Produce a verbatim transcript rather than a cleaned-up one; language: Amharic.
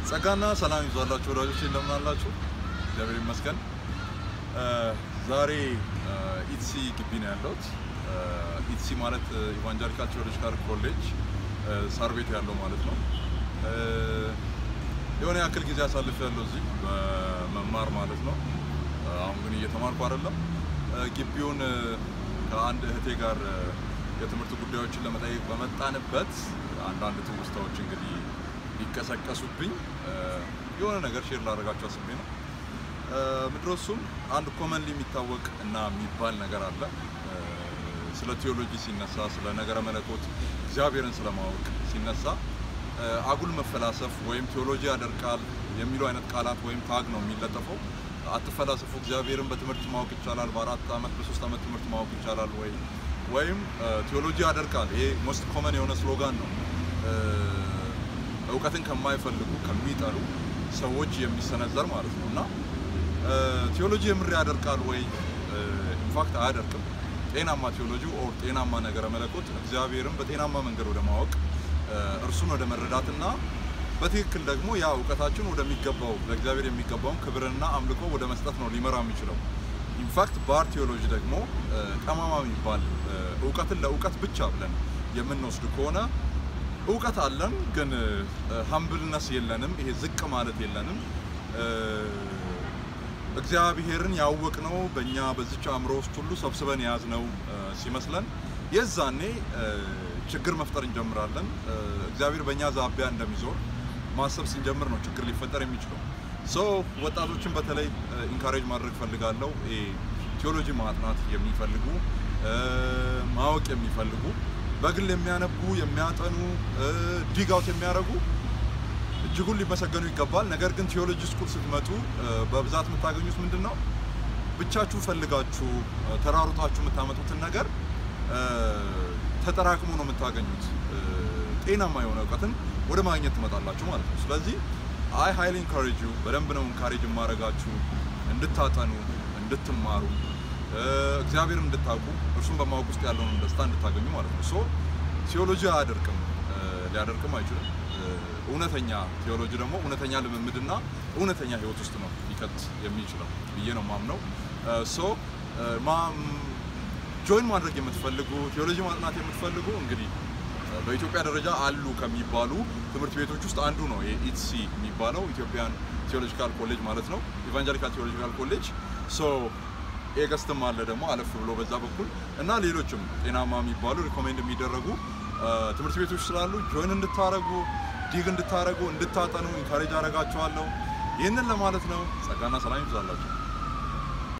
ጸጋና ሰላም ይዟላችሁ ወዳጆቼ እንደምን አላችሁ? እግዚአብሔር ይመስገን። ዛሬ ኢትሲ ግቢ ነው ያለሁት። ኢትሲ ማለት ኢቫንጀሊካል ቴዎሎጂካል ኮሌጅ ሳር ቤት ያለው ማለት ነው። የሆነ ያክል ጊዜ አሳልፍ ያለው እዚህ በመማር ማለት ነው። አሁን ግን እየተማርኩ አይደለም። ግቢውን ከአንድ እህቴ ጋር የትምህርት ጉዳዮችን ለመጠየቅ በመጣንበት አንዳንድ ትውስታዎች እንግዲህ ሊቀሰቀሱብኝ የሆነ ነገር ሼር ላደርጋችሁ አስቤ ነው። ምድረሱም አንድ ኮመንሊ የሚታወቅ እና የሚባል ነገር አለ። ስለ ቴዎሎጂ ሲነሳ፣ ስለ ነገረ መለኮት እግዚአብሔርን ስለማወቅ ሲነሳ አጉል መፈላሰፍ ወይም ቴዎሎጂ ያደርቃል የሚሉ አይነት ቃላት ወይም ታግ ነው የሚለጠፈው። አትፈላሰፉ፣ እግዚአብሔርን በትምህርት ማወቅ ይቻላል፣ በአራት አመት በሶስት አመት ትምህርት ማወቅ ይቻላል ወይ ወይም ቴዎሎጂ ያደርቃል። ይሄ ሞስት ኮመን የሆነ ስሎጋን ነው። እውቀትን ከማይፈልጉ ከሚጠሉ ሰዎች የሚሰነዘር ማለት ነው። እና ቴዎሎጂ የምር ያደርቃል ወይ? ኢንፋክት አያደርቅም። ጤናማ ቴዎሎጂ ኦር ጤናማ ነገረ መለኮት እግዚአብሔርን በጤናማ መንገድ ወደ ማወቅ እርሱን ወደ መረዳትና በትክክል ደግሞ ያ እውቀታችን ወደሚገባው ለእግዚአብሔር የሚገባውን ክብርና አምልኮ ወደ መስጠት ነው ሊመራ የሚችለው። ኢንፋክት ባር ቴዎሎጂ ደግሞ ጠማማ የሚባል እውቀትን ለእውቀት ብቻ ብለን የምንወስድ ከሆነ እውቀት አለን ግን ሃምብልነስ የለንም። ይሄ ዝቅ ማለት የለንም። እግዚአብሔርን ያወቅነው በእኛ በዚች አእምሮ ውስጥ ሁሉ ሰብስበን የያዝነው ሲመስለን የዛኔ ችግር መፍጠር እንጀምራለን። እግዚአብሔር በእኛ ዛቢያ እንደሚዞር ማሰብ ስንጀምር ነው ችግር ሊፈጠር የሚችለው። ሶ ወጣቶችን በተለይ ኢንካሬጅ ማድረግ ፈልጋለሁ። ቴዎሎጂ ማጥናት የሚፈልጉ ማወቅ የሚፈልጉ በግል የሚያነቡ የሚያጠኑ ዲጋውት የሚያደርጉ እጅጉን ሊመሰገኑ ይገባል። ነገር ግን ቴዎሎጂ ስኩል ስትመጡ በብዛት የምታገኙት ምንድነው? ብቻችሁ ፈልጋችሁ ተራሩጣችሁ የምታመጡትን ነገር ተጠራቅሞ ነው የምታገኙት። ጤናማ የሆነ እውቀትን ወደ ማግኘት ትመጣላችሁ ማለት ነው። ስለዚህ አይ ሃይሊ ኢንካሬጅ ዩ በደንብ ነው ኢንካሬጅ ማድረጋችሁ እንድታጠኑ እንድትማሩ እግዚአብሔርን እንድታውቁ እርሱን በማወቅ ውስጥ ያለውን ደስታ እንድታገኙ ማለት ነው። ሶ ቴዎሎጂ አያደርቅም፣ ሊያደርቅም አይችልም። እውነተኛ ቴዎሎጂ ደግሞ እውነተኛ ልምምድና እውነተኛ ህይወት ውስጥ ነው ሊከት የሚችለው ብዬ ነው ማምነው። ሶ ጆይን ማድረግ የምትፈልጉ ቴዎሎጂ ማጥናት የምትፈልጉ እንግዲህ በኢትዮጵያ ደረጃ አሉ ከሚባሉ ትምህርት ቤቶች ውስጥ አንዱ ነው የኢትሲ የሚባለው ኢትዮጵያን ቴዎሎጂካል ኮሌጅ ማለት ነው። ኢቫንጀሊካል ቴዎሎጂካል ኮሌጅ። ሶ ኤገስትም አለ ደግሞ አለፍ ብሎ በዛ በኩል እና ሌሎችም ጤናማ የሚባሉ ሪኮሜንድ የሚደረጉ ትምህርት ቤቶች ስላሉ ጆይን እንድታረጉ ዲግ እንድታረጉ እንድታጠኑ ኢንካሬጅ አረጋችኋለሁ። ይህንን ለማለት ነው። ጸጋና ሰላም ይብዛላችሁ።